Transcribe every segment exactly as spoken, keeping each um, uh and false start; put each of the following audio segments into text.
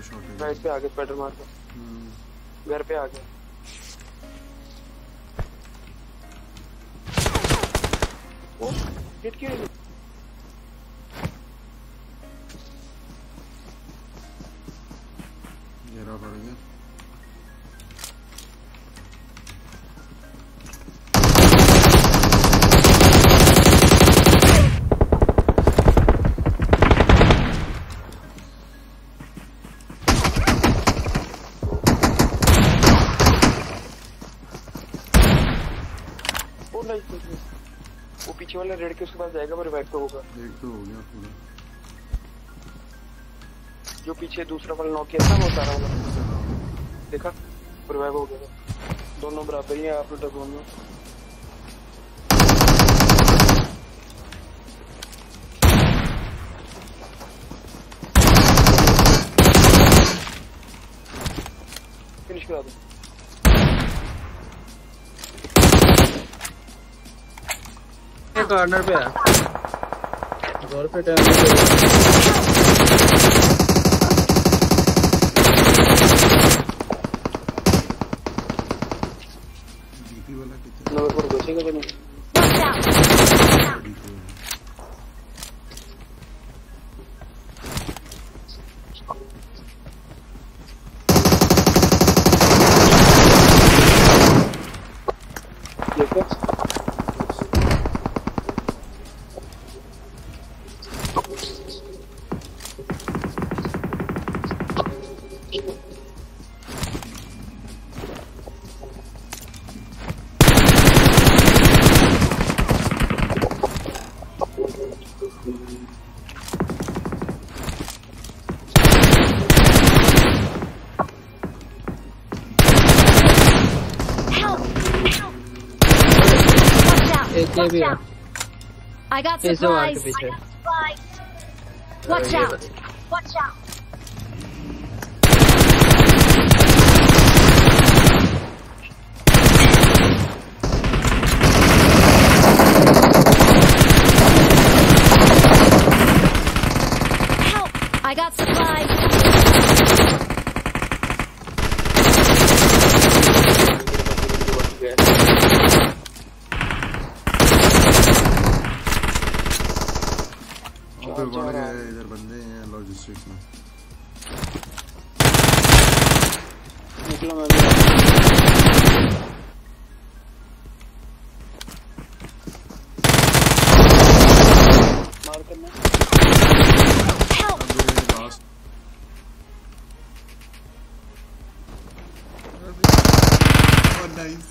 Shot right पे आगे spider मार के घर पे आ गया। ओ हिट क्यों नहीं? घेरा पड़ गया। वो पीछे वाला रेड के उसके पास जाएगा, पर रिवाइव तो होगा। एक तो हो गया पूरा। जो पीछे दूसरा वाला नॉक किया था वो सारा वाला देखा, रिवाइव हो गया। दोनों बराबर ही हैं आप लोग दोनों। फिनिश करा दो। कॉर्नर पे है घर पे टाइम डीपी वाला कितना नंबर पर घुसेगा कि नहीं? I got supplies. Watch out! Watch out! Help! I got supplies. इधर बंदे हैं लॉजिस्टिक्स में। निकलो मैं मार करना। नाइस।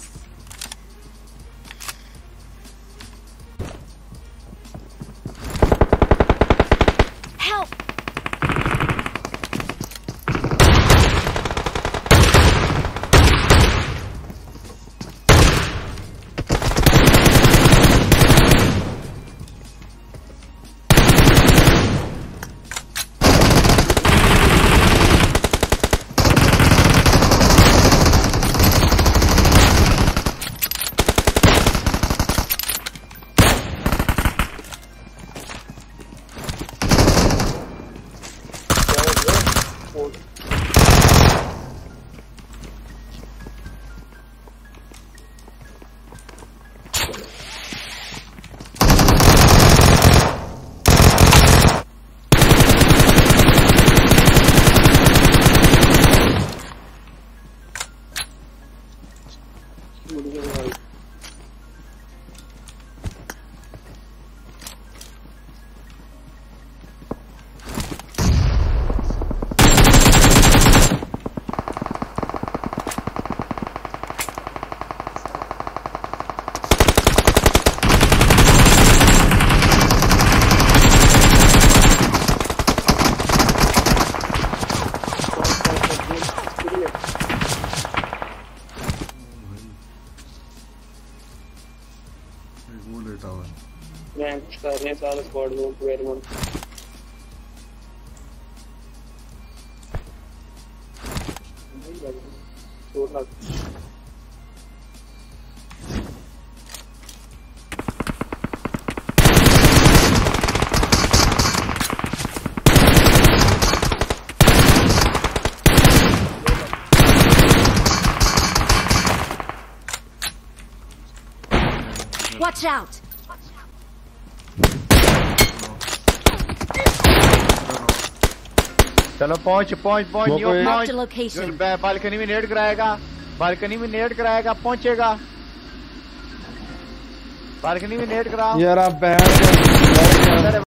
करने साल स्क्वाड में वेयर में छोड़ना Watch out! चलो पहुंच पहुंच पहुंच वो न्यू कोई- Marked a पहुंच location. बालकनी में नेट कराएगा बालकनी में नेट कराएगा पहुंचेगा बालकनी में नेट कराओ यार आप बैठ